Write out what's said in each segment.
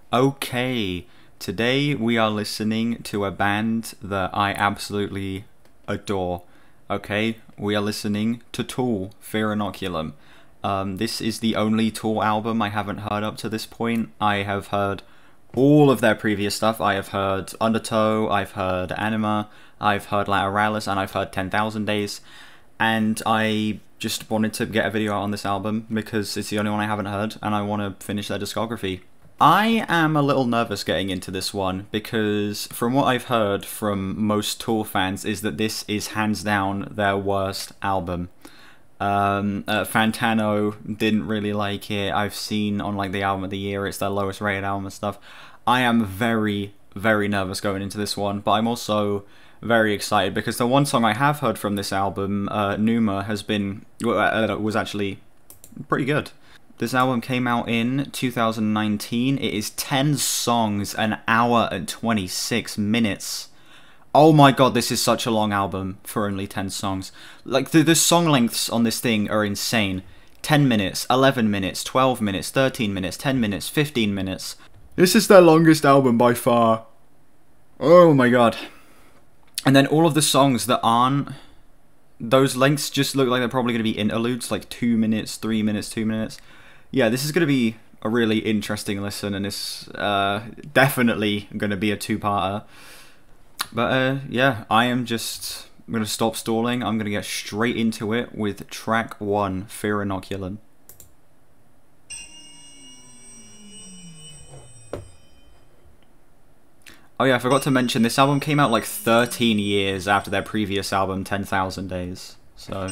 Okay, today we are listening to a band that I absolutely adore. Okay, we are listening to Tool, Fear Inoculum. This is the only Tool album I haven't heard up to this point. I have heard all of their previous stuff. I have heard Undertow, I've heard Anima, I've heard Lateralis, and I've heard 10,000 Days. And I just wanted to get a video out on this album because it's the only one I haven't heard, and I want to finish their discography. I am a little nervous getting into this one because from what I've heard from most Tool fans is that this is hands down their worst album. Fantano didn't really like it. I've seen on like the album of the year it's their lowest rated album and stuff. I am very, very nervous going into this one, but I'm also very excited because the one song I have heard from this album, Pneuma, was actually pretty good. This album came out in 2019. It is 10 songs, an hour and 26 minutes. Oh my god, this is such a long album for only 10 songs. Like, the song lengths on this thing are insane. 10 minutes, 11 minutes, 12 minutes, 13 minutes, 10 minutes, 15 minutes. This is their longest album by far. Oh my god. And then all of the songs that aren't those lengths just look like they're probably going to be interludes, like 2 minutes, 3 minutes, 2 minutes. Yeah, this is going to be a really interesting listen, and it's definitely going to be a two-parter. But yeah, I'm going to stop stalling. I'm going to get straight into it with track 1, Fear Inoculum. Oh yeah, I forgot to mention, this album came out like 13 years after their previous album, 10,000 Days. So...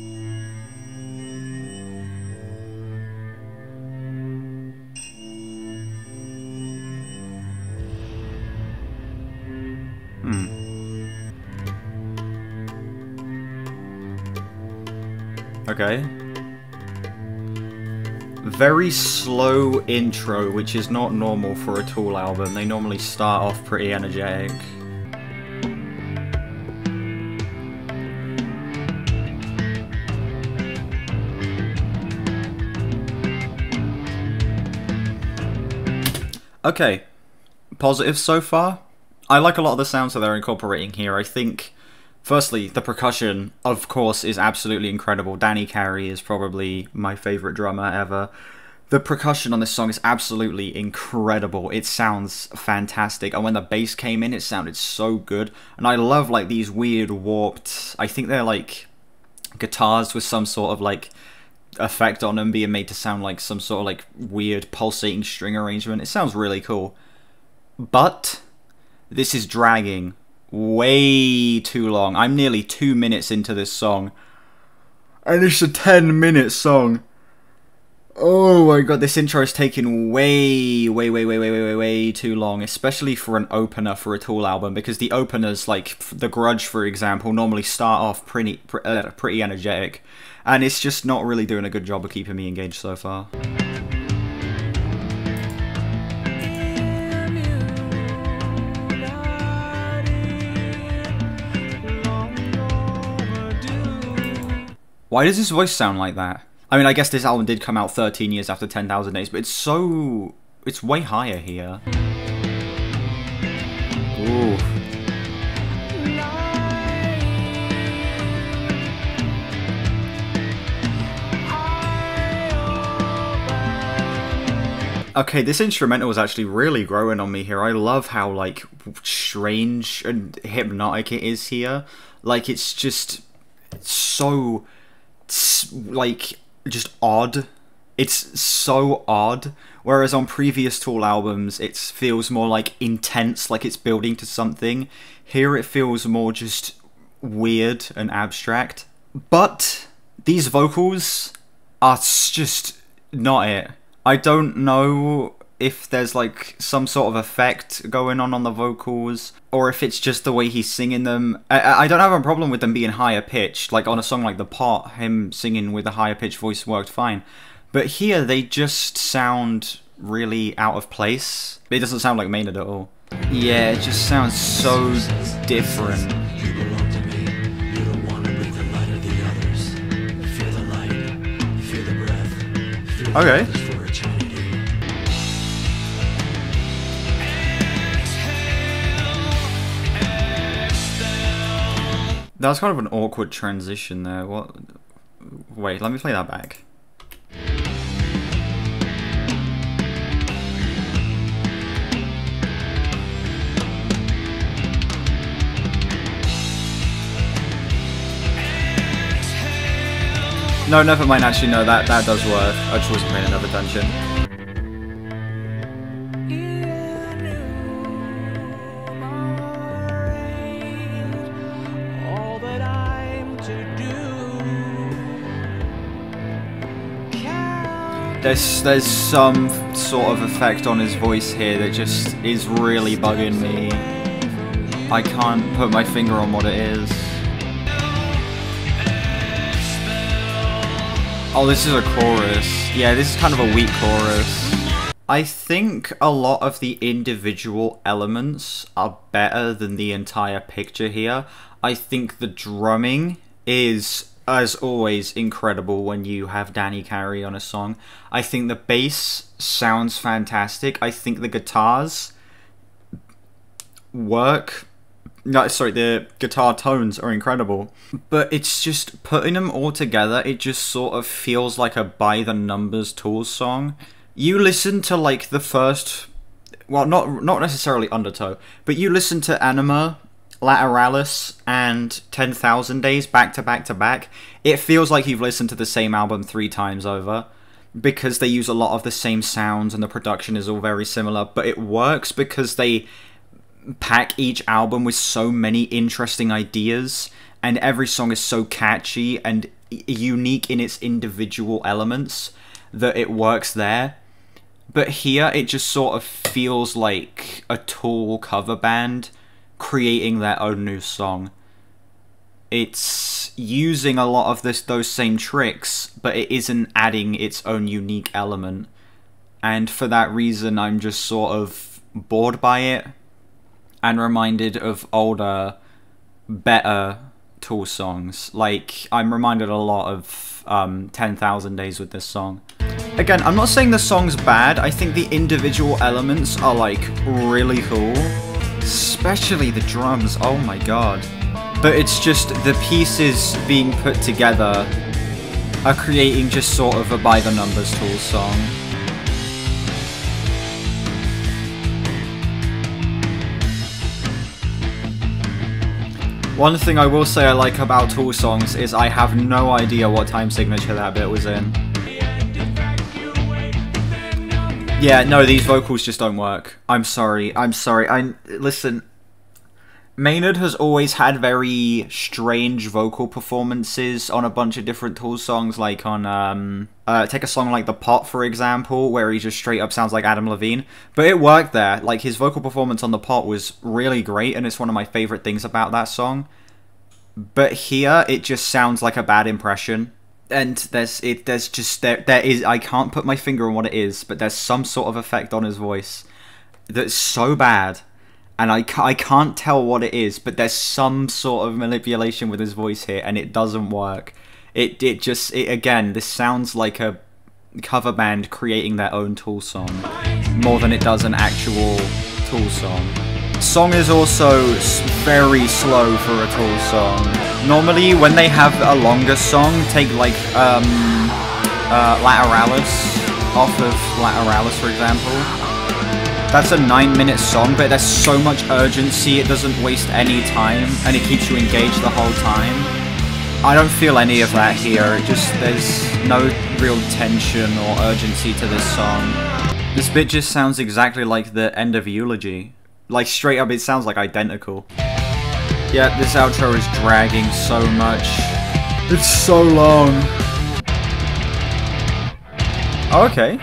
Okay. Very slow intro, which is not normal for a Tool album. They normally start off pretty energetic. Okay. Positive so far. I like a lot of the sounds that they're incorporating here. I think, firstly, the percussion, of course, is absolutely incredible. Danny Carey is probably my favourite drummer ever. The percussion on this song is absolutely incredible. It sounds fantastic. And when the bass came in, it sounded so good. And I love, like, these weird warped... I think they're, like, guitars with some sort of, like, effect on them being made to sound like some sort of, like, weird pulsating string arrangement. It sounds really cool. But... this is dragging way too long. I'm nearly 2 minutes into this song. And it's a 10-minute song. Oh my god, this intro is taking way too long. Especially for an opener for a Tool album. Because the openers, like The Grudge, for example, normally start off pretty energetic. And it's just not really doing a good job of keeping me engaged so far. Why does his voice sound like that? I mean, I guess this album did come out 13 years after 10,000 Days, but it's way higher here. Ooh. Okay, this instrumental is actually really growing on me here. I love how, like, strange and hypnotic it is here. Like, it's just so... like, just odd. It's so odd. Whereas on previous Tool albums, it feels more, like, intense, like it's building to something. Here it feels more just weird and abstract. But these vocals are just not it. I don't know if there's, like, some sort of effect going on the vocals, or if it's just the way he's singing them. I don't have a problem with them being higher pitched. Like, on a song like The Pot, him singing with a higher pitched voice worked fine. But here, they just sound really out of place. It doesn't sound like Maynard at all. Yeah, it just sounds so different. Okay. That was kind of an awkward transition there. What? Wait, let me play that back. No, never mind, actually, no, that does work. I just wasn't paying enough attention. There's some sort of effect on his voice here that just is really bugging me. I can't put my finger on what it is. Oh, this is a chorus. Yeah, this is kind of a weak chorus. I think a lot of the individual elements are better than the entire picture here. I think the drumming is, as always, incredible when you have Danny carry on a song. I think the bass sounds fantastic. I think the guitars work. No, sorry, the guitar tones are incredible. But it's just, putting them all together, it just sort of feels like a by-the-numbers Tools song. You listen to, like, the first... Well, not necessarily Undertow, but you listen to Anima, Lateralis, and 10,000 Days back to back to back. It feels like you've listened to the same album 3 times over, because they use a lot of the same sounds and the production is all very similar, but it works because they pack each album with so many interesting ideas, and every song is so catchy and unique in its individual elements that it works there. But here it just sort of feels like a Tool cover band creating their own new song. It's using a lot of those same tricks, but it isn't adding its own unique element. And for that reason, I'm just sort of bored by it and reminded of older, better Tool songs. Like, I'm reminded a lot of 10,000 Days with this song. Again, I'm not saying the song's bad. I think the individual elements are, like, really cool. Especially the drums, oh my god. But it's just the pieces being put together are creating just sort of a by-the-numbers Tool song. One thing I will say I like about Tool songs is I have no idea what time signature that bit was in. Yeah, no, these vocals just don't work. I'm sorry. Listen, Maynard has always had very strange vocal performances on a bunch of different Tool songs, like on, take a song like The Pot, for example, where he just straight up sounds like Adam Levine. But it worked there. Like, his vocal performance on The Pot was really great, and it's one of my favorite things about that song. But here, it just sounds like a bad impression. And there's just, I can't put my finger on what it is, but there's some sort of effect on his voice that's so bad. And I can't tell what it is, but there's some sort of manipulation with his voice here, and it doesn't work. Again, this sounds like a cover band creating their own Tool song, more than it does an actual Tool song. Song is also very slow for a Tool song. Normally, when they have a longer song, take like Lateralis off of Lateralis, for example. That's a 9-minute song, but there's so much urgency, it doesn't waste any time, and it keeps you engaged the whole time. I don't feel any of that here. There's no real tension or urgency to this song. This bit just sounds exactly like the end of Eulogy. Like, straight up, it sounds like identical. Yeah, this outro is dragging so much. It's so long. Oh, okay.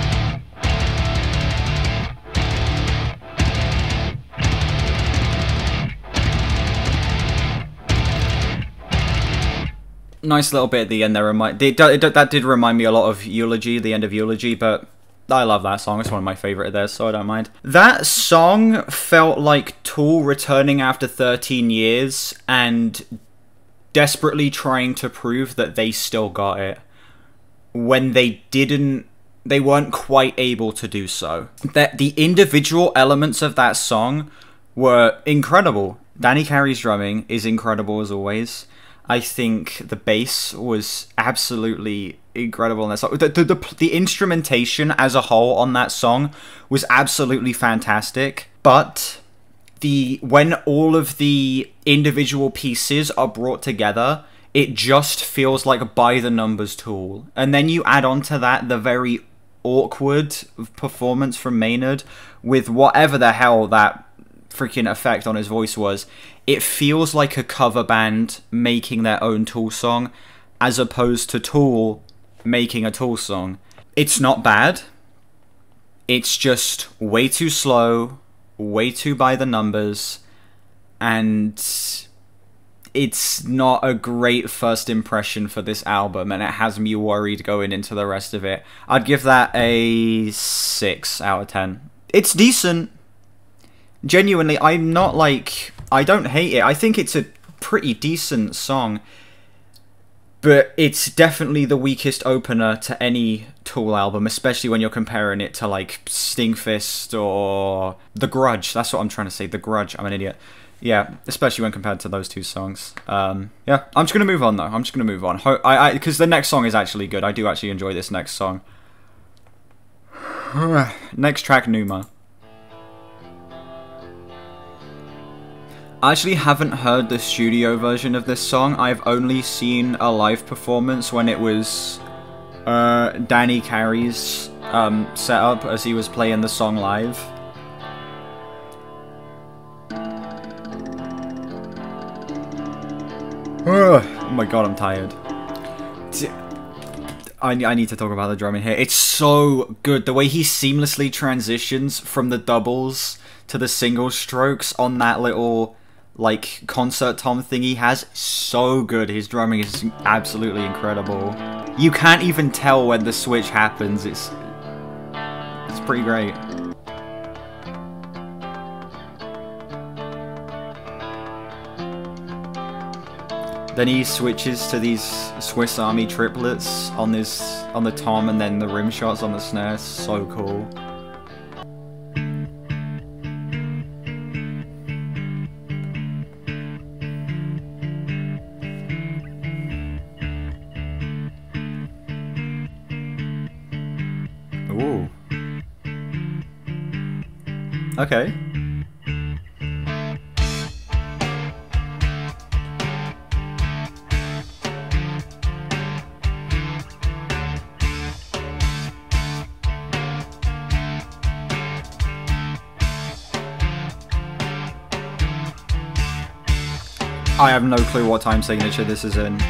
Nice little bit at the end there. That did remind me a lot of Eulogy, the end of Eulogy, but I love that song. It's one of my favourite of theirs, so I don't mind. That song felt like Tool returning after 13 years and desperately trying to prove that they still got it, when they weren't quite able to do so. That the individual elements of that song were incredible. Danny Carey's drumming is incredible as always. I think the bass was absolutely incredible in that song. The instrumentation as a whole on that song was absolutely fantastic, but when all of the individual pieces are brought together, it just feels like a by-the-numbers Tool. And then you add on to that the very awkward performance from Maynard with whatever the hell that freaking effect on his voice was. It feels like a cover band making their own Tool song as opposed to Tool making a Tool song. It's not bad. It's just way too slow, way too by the numbers, and it's not a great first impression for this album, and it has me worried going into the rest of it. I'd give that a 6 out of 10. It's decent. Genuinely, I'm not like... I don't hate it. I think it's a pretty decent song. But it's definitely the weakest opener to any Tool album, especially when you're comparing it to, like, Stingfist or The Grudge. That's what I'm trying to say. The Grudge. I'm an idiot. Yeah, especially when compared to those two songs. Yeah, I'm just going to move on, though. I'm just going to move on. Because the next song is actually good. I do actually enjoy this next song. Next track, Pneuma. I actually haven't heard the studio version of this song. I've only seen a live performance when it was Danny Carey's setup as he was playing the song live. Oh my god, I'm tired. I need to talk about the drumming here. It's so good. The way he seamlessly transitions from the doubles to the single strokes on that little, like, concert tom thing he has. So good. His drumming is absolutely incredible. You can't even tell when the switch happens. It's pretty great. Then he switches to these Swiss Army triplets on the tom, and then the rim shots on the snare. So cool. Ooh. Okay. I have no clue what time signature this is in.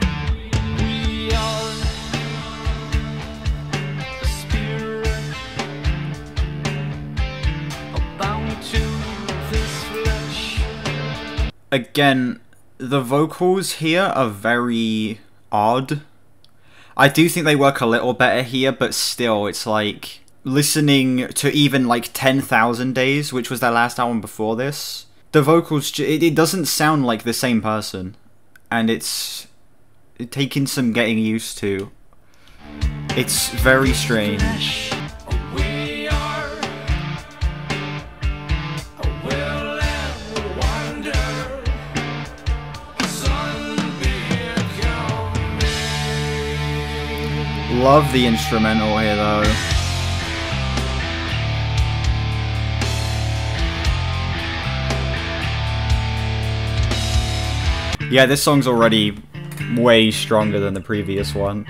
Again, the vocals here are very odd. I do think they work a little better here, but still, it's like listening to even like 10,000 Days, which was their last album before this. The vocals, it doesn't sound like the same person, and it's taking some getting used to. It's very strange. Love the instrumental here, though. Yeah, this song's already way stronger than the previous one.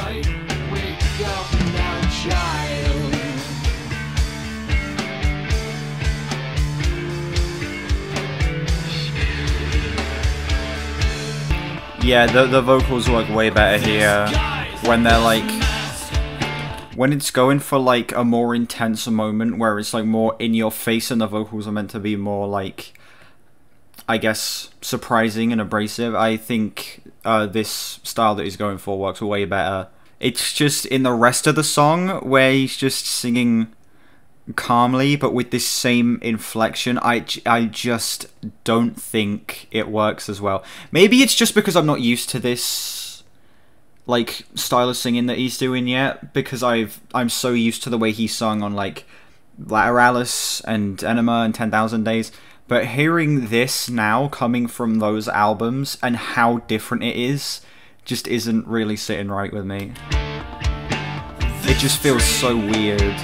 Yeah, the vocals work way better here when they're like... When it's going for like a more intense moment where it's like more in your face and the vocals are meant to be more like... I guess, surprising and abrasive. I think this style that he's going for works way better. It's just in the rest of the song where he's just singing calmly, but with this same inflection, I just don't think it works as well. Maybe it's just because I'm not used to this like style of singing that he's doing yet, because I'm so used to the way he sung on like Lateralis and Enema and 10,000 Days. But hearing this now coming from those albums and how different it is just isn't really sitting right with me. It just feels so weird.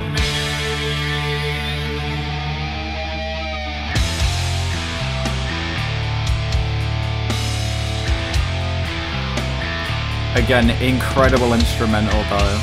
Again, incredible instrumental though.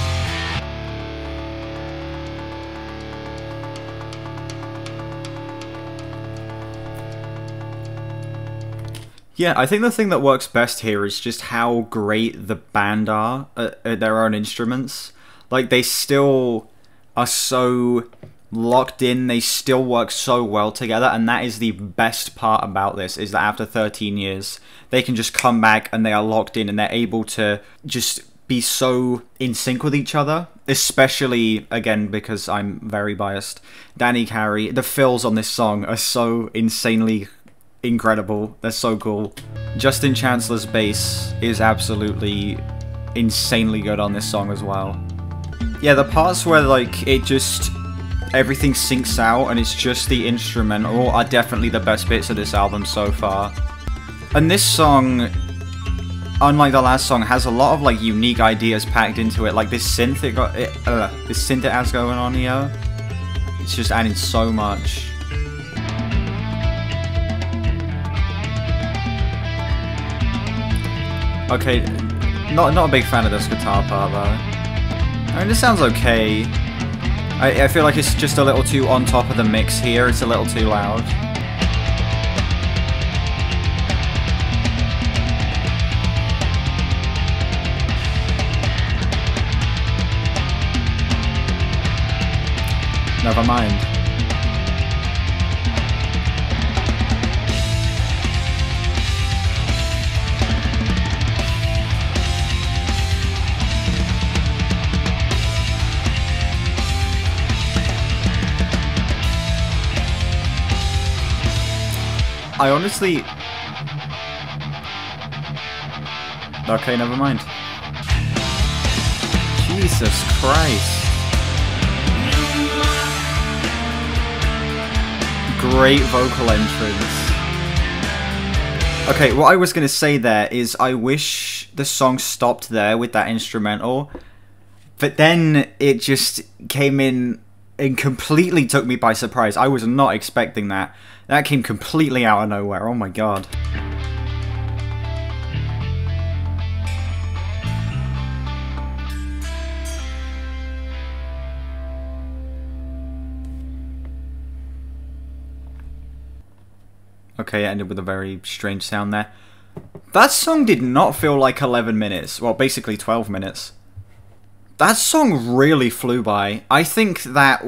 Yeah, I think the thing that works best here is just how great the band are at their own instruments. Like, they still are so locked in, they still work so well together, and that is the best part about this, is that after 13 years, they can just come back and they are locked in and they're able to just be so in sync with each other. Especially, again, because I'm very biased, Danny Carey, the fills on this song are so insanely incredible. They're so cool. Justin Chancellor's bass is absolutely insanely good on this song as well. Yeah, the parts where, like, it just... everything syncs out and it's just the instrumental are definitely the best bits of this album so far. And this song, unlike the last song, has a lot of, like, unique ideas packed into it. Like, this synth this synth it has going on here, it's just adding so much. Okay, not a big fan of this guitar part though. I mean, this sounds okay. I feel like it's just a little too on top of the mix here. It's a little too loud. Never mind. I honestly... okay, never mind. Jesus Christ. Great vocal entrance. Okay, what I was going to say there is I wish the song stopped there with that instrumental, but then it just came in and completely took me by surprise. I was not expecting that. That came completely out of nowhere. Oh my god. Okay, it ended with a very strange sound there. That song did not feel like 11 minutes. Well, basically 12 minutes. That song really flew by. I think that...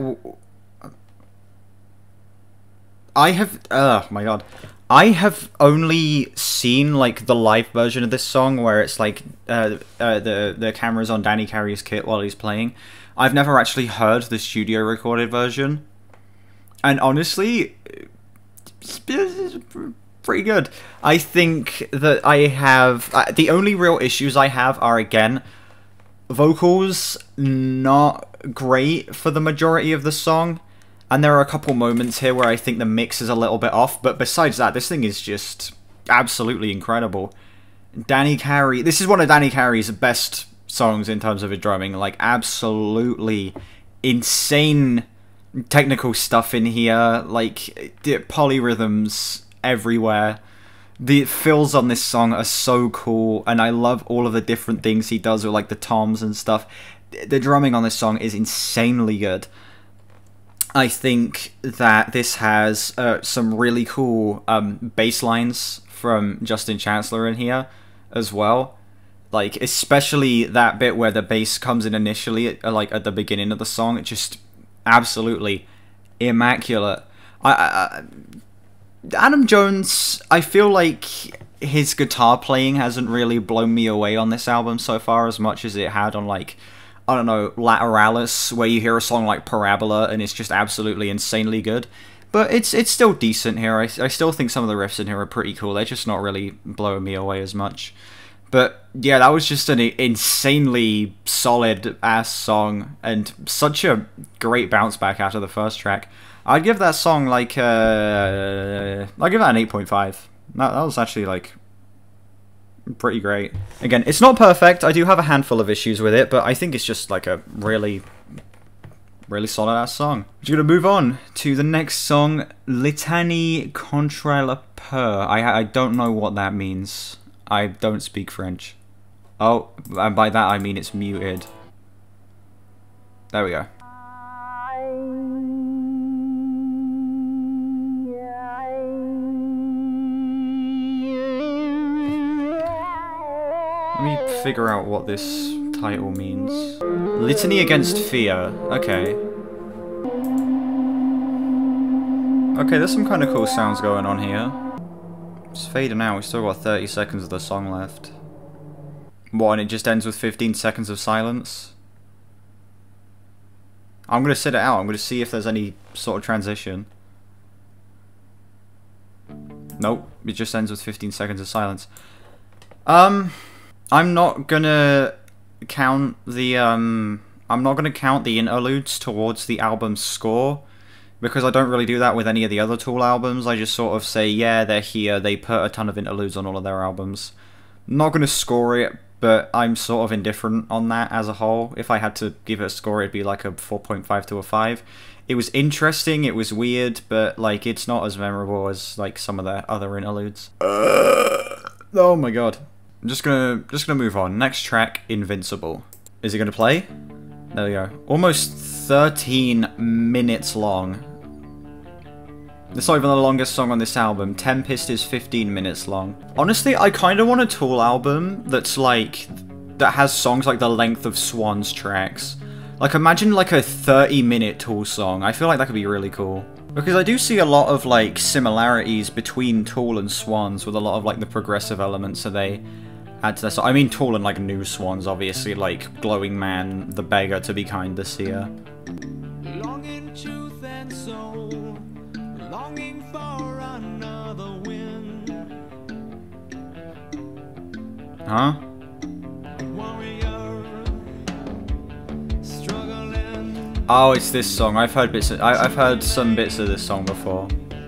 I have... oh my god. I have only seen, like, the live version of this song where it's, like, the camera's on Danny Carey's kit while he's playing. I've never actually heard the studio recorded version. And honestly, it's pretty good. I think that I have... the only real issues I have are, again, vocals not great for the majority of the song. And there are a couple moments here where I think the mix is a little bit off, but besides that, this thing is just absolutely incredible. Danny Carey, this is one of Danny Carey's best songs in terms of his drumming, like absolutely insane technical stuff in here, like polyrhythms everywhere. The fills on this song are so cool, and I love all of the different things he does with like the toms and stuff. The drumming on this song is insanely good. I think that this has some really cool bass lines from Justin Chancellor in here as well. Like, especially that bit where the bass comes in initially, like at the beginning of the song. It's just absolutely immaculate. Adam Jones, I feel like his guitar playing hasn't really blown me away on this album so far as much as it had on, like, I don't know, Lateralis, where you hear a song like Parabola and it's just absolutely insanely good. But it's still decent here. I still think some of the riffs in here are pretty cool. They're just not really blowing me away as much. But yeah, that was just an insanely solid ass song and such a great bounce back after the first track. I'd give that song like I'd give that an 8.5. That was actually like pretty great. Again, it's not perfect. I do have a handful of issues with it, but I think it's just like a really solid ass song. We're gonna move on to the next song, Litanie, Contre, Peur. I don't know what that means. I don't speak French. Oh, and by that I mean it's muted. There we go. Let me figure out what this title means. Litany against Fear. Okay. Okay, there's some kind of cool sounds going on here. It's fading out. We've still got 30 seconds of the song left. What, and it just ends with 15 seconds of silence? I'm going to sit it out. I'm going to see if there's any sort of transition. Nope. It just ends with 15 seconds of silence. I'm not going to count the, I'm not going to count the interludes towards the album's score, because I don't really do that with any of the other Tool albums. I just sort of say, yeah, they're here, they put a ton of interludes on all of their albums. I'm not going to score it, but I'm sort of indifferent on that as a whole. If I had to give it a score, it'd be like a 4.5 to a 5. It was interesting, it was weird, but like it's not as memorable as like some of the other interludes. Oh my god. I'm just gonna move on. Next track, Invincible. Is it gonna play? There we go. Almost 13 minutes long. It's not even the longest song on this album. Tempest is 15 minutes long. Honestly, I kind of want a Tool album that's like, that has songs like the length of Swan's tracks. Like imagine like a 30-minute Tool song. I feel like that could be really cool. Because I do see a lot of like similarities between Tool and Swans with a lot of like the progressive elements that they add to their song. I mean Tool and like new Swans, obviously, like Glowing Man, The Beggar, To Be Kind This Year. Longing truth and soul, longing for another wind. Huh? Warrior, struggling. Oh, it's this song. I've heard bits. I've heard some bits of this song before.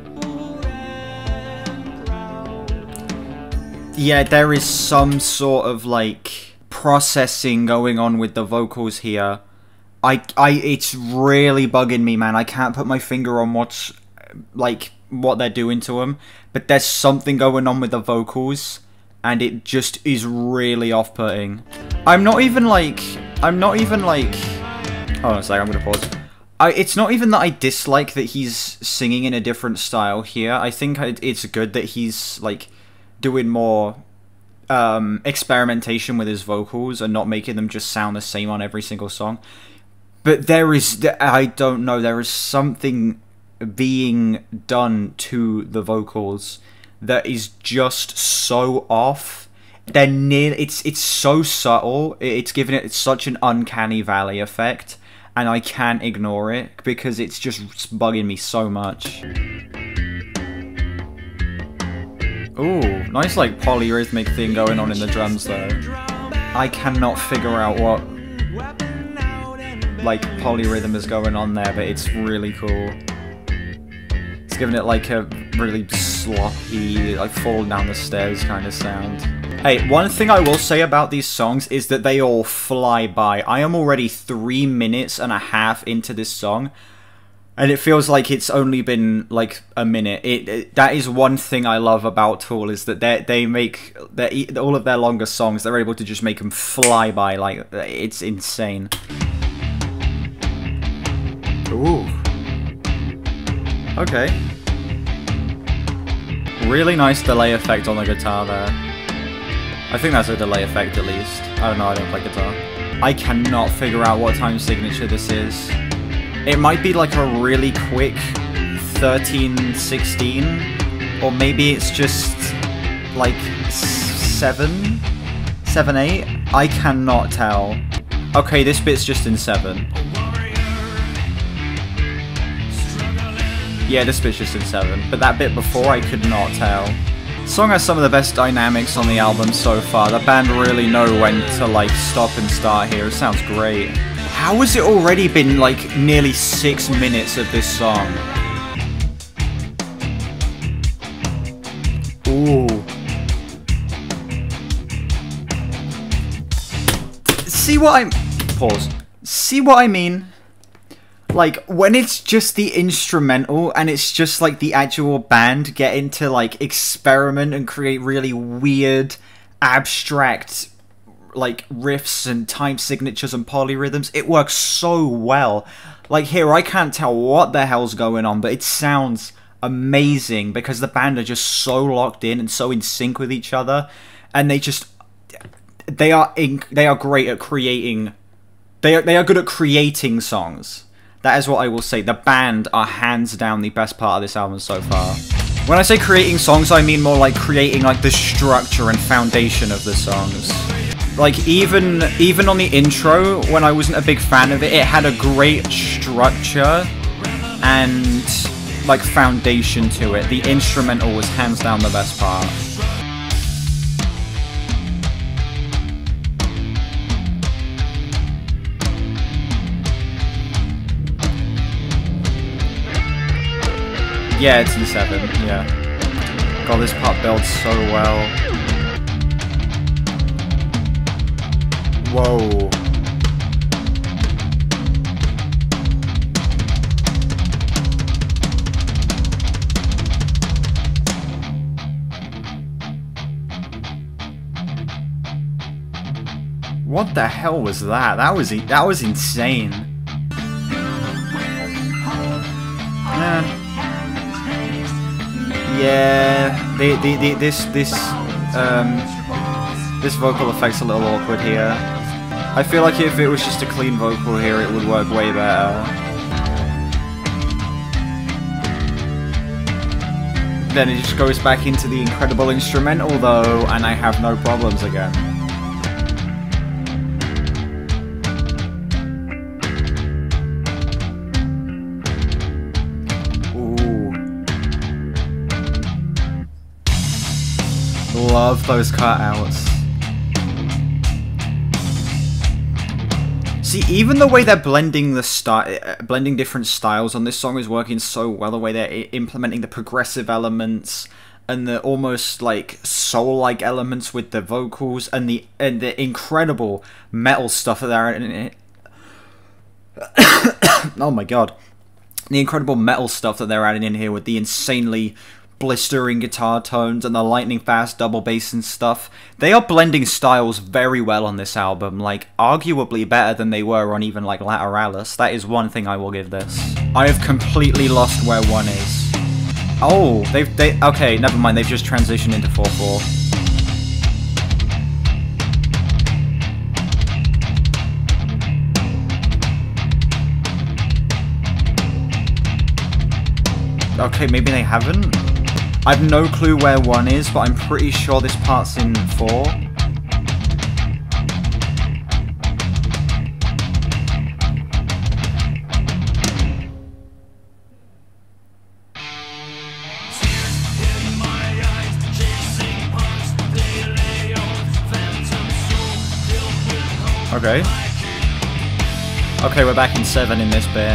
Yeah, there is some sort of like processing going on with the vocals here. It's really bugging me, man. I can't put my finger on what's like what they're doing to them, but there's something going on with the vocals, and it just is really off-putting. I'm not even like. Hold on a second, I'm gonna pause. It's not even that I dislike that he's singing in a different style here. I think it's good that he's like doing more experimentation with his vocals and not making them just sound the same on every single song. But there is, I don't know, there is something being done to the vocals that is just so off. They're near, it's so subtle, it's giving it such an uncanny valley effect, and I can't ignore it because it's just bugging me so much. Ooh, nice like polyrhythmic thing going on in the drums though. I cannot figure out what like polyrhythm is going on there, but it's really cool. It's giving it like a really sloppy, like fall down the stairs kind of sound. Hey, one thing I will say about these songs is that they all fly by. I am already 3 minutes and a half into this song, and it feels like it's only been like a minute. That is one thing I love about Tool, is that they make all of their longer songs, they're able to just make them fly by. Like, it's insane. Ooh. Okay. Really nice delay effect on the guitar there. I think that's a delay effect at least. I don't know, I don't play guitar. I cannot figure out what time signature this is. It might be like a really quick 13/16, or maybe it's just like 7/8. I cannot tell. Okay, this bit's just in 7. Yeah, this bit's just in 7, but that bit before I could not tell. Song has some of the best dynamics on the album so far. The band really know when to like stop and start here. It sounds great. How has it already been like nearly 6 minutes of this song? Ooh. See what I'm... Pause. See what I mean? Like, when it's just the instrumental and it's just, like, the actual band getting to, like, experiment and create really weird, abstract, like, riffs and time signatures and polyrhythms, it works so well. Like, here, I can't tell what the hell's going on, but it sounds amazing because the band are just so locked in and so in sync with each other, and they just... They are great at creating... They are good at creating songs. That is what I will say. The band are hands down the best part of this album so far. When I say creating songs, I mean more like creating like the structure and foundation of the songs. Like even on the intro, when I wasn't a big fan of it, it had a great structure and like foundation to it. The instrumental was hands down the best part. Yeah, it's in 7, yeah. God, this part builds so well. Whoa. What the hell was that? That was insane. Yeah, this vocal effect's a little awkward here. I feel like if it was just a clean vocal here, it would work way better. Then it just goes back into the incredible instrumental though, and I have no problems again. Love those cutouts. See, even the way they're blending blending different styles on this song is working so well. The way they're implementing the progressive elements and the almost like soul-like elements with the vocals and the incredible metal stuff that they're in it. Oh my god, the incredible metal stuff that they're adding in here with the insanely blistering guitar tones and the lightning fast double bass and stuff. They are blending styles very well on this album, like arguably better than they were on even like Lateralis. That is one thing I will give this. I have completely lost where 1 is. Oh, okay, never mind, they've just transitioned into 4/4. Okay, maybe they haven't? I have no clue where 1 is, but I'm pretty sure this part's in 4. Okay. Okay, we're back in 7 in this bit.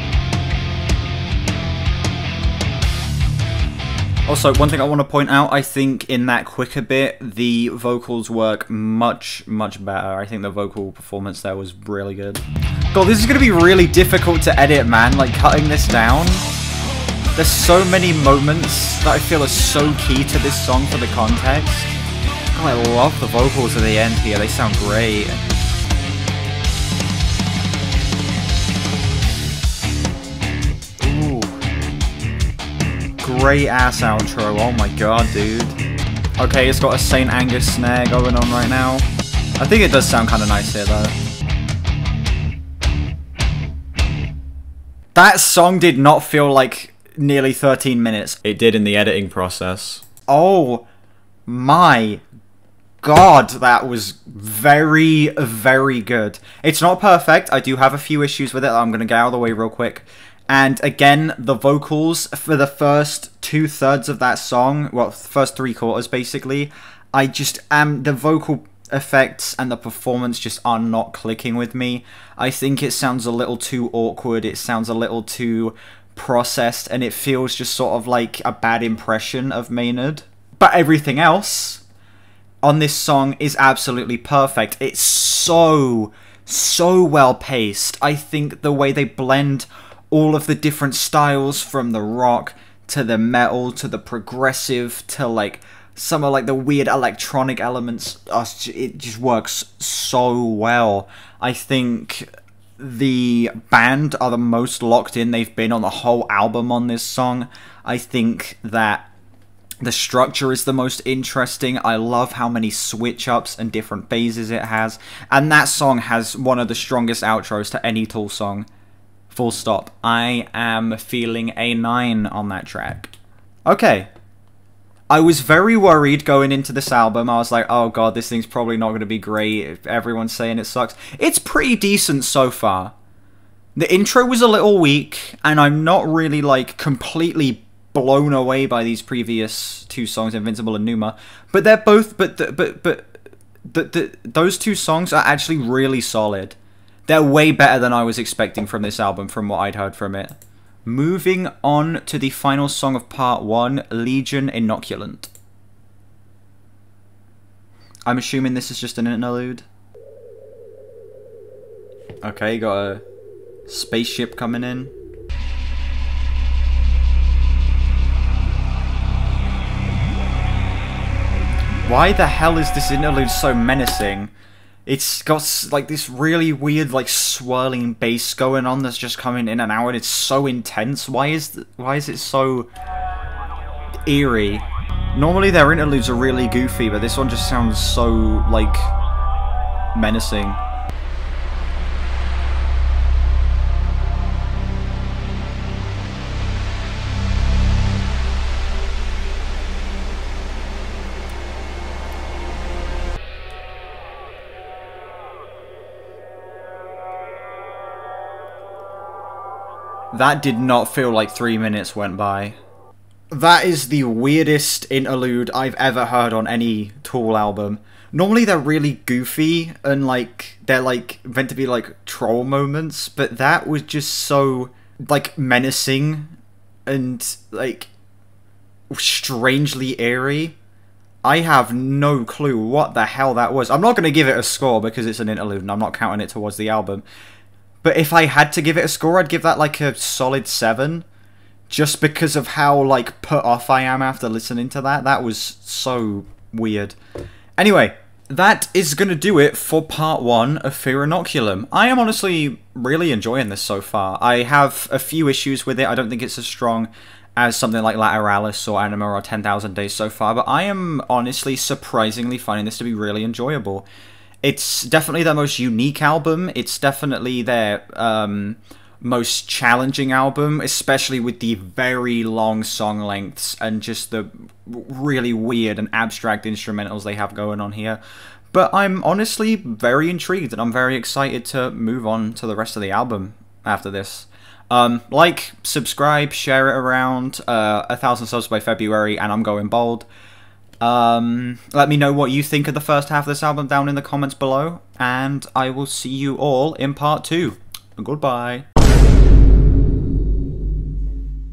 Also, one thing I want to point out, I think in that quicker bit, the vocals work much, much better. I think the vocal performance there was really good. God, this is going to be really difficult to edit, man, like cutting this down. There's so many moments that I feel are so key to this song for the context. God, I love the vocals at the end here, they sound great. Great ass outro, oh my god, dude. Okay, it's got a St. Angus snare going on right now. I think it does sound kind of nice here, though. That song did not feel like nearly 13 minutes. It did in the editing process. Oh my god, that was very, very good. It's not perfect. I do have a few issues with it that I'm going to get out of the way real quick. And again, the vocals for the first 2/3 of that song, well, first 3/4 basically, I just am, the vocal effects and the performance just are not clicking with me. I think it sounds a little too awkward, it sounds a little too processed, and it feels just sort of like a bad impression of Maynard. But everything else on this song is absolutely perfect. It's so well paced. I think the way they blend all of the different styles, from the rock to the metal to the progressive to like some of like the weird electronic elements, it just works so well. I think the band are the most locked in they've been on the whole album on this song. I think that the structure is the most interesting. I love how many switch-ups and different phases it has. And that song has one of the strongest outros to any Tool song. Full stop. I am feeling a 9 on that track. Okay. I was very worried going into this album. I was like, oh god, this thing's probably not going to be great. Everyone's saying it sucks. It's pretty decent so far. The intro was a little weak, and I'm not really, like, completely blown away by these previous 2 songs, Invincible and Pneuma. But they're both, those 2 songs are actually really solid. They're way better than I was expecting from this album, from what I'd heard from it. Moving on to the final song of part 1, Legion Inoculant. I'm assuming this is just an interlude. Okay, got a spaceship coming in. Why the hell is this interlude so menacing? It's got like this really weird like swirling bass going on that's just coming in and out, and it's so intense. Why is it so eerie? Normally their interludes are really goofy, but this one just sounds so like menacing. That did not feel like 3 minutes went by. That is the weirdest interlude I've ever heard on any Tool album. Normally they're really goofy and like they're like meant to be like troll moments, but that was just so like menacing and like strangely eerie. I have no clue what the hell that was. I'm not going to give it a score because it's an interlude and I'm not counting it towards the album. But if I had to give it a score, I'd give that like a solid 7. Just because of how like put off I am after listening to that. That was so weird. Anyway, that is going to do it for part 1 of Fear Inoculum. I am honestly really enjoying this so far. I have a few issues with it. I don't think it's as strong as something like Lateralis or Anima or 10,000 Days so far. But I am honestly surprisingly finding this to be really enjoyable. It's definitely their most unique album. It's definitely their most challenging album, especially with the very long song lengths and just the really weird and abstract instrumentals they have going on here. But I'm honestly very intrigued, and I'm very excited to move on to the rest of the album after this. Like, subscribe, share it around, 1,000 subs by February, and I'm going bold. Let me know what you think of the first half of this album down in the comments below, and I will see you all in part 2. Goodbye.